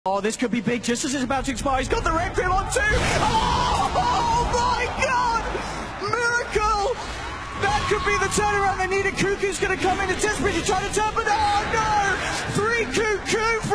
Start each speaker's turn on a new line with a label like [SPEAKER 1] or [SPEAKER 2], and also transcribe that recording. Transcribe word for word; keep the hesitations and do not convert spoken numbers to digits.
[SPEAKER 1] Oh, this could be big just as it's about to expire. He's got the red pill on too. Oh, oh my God! Miracle! That could be the turnaround they needed. Cuckoo's going to come in and desperately try to turn, but oh no! Three Cuckoo!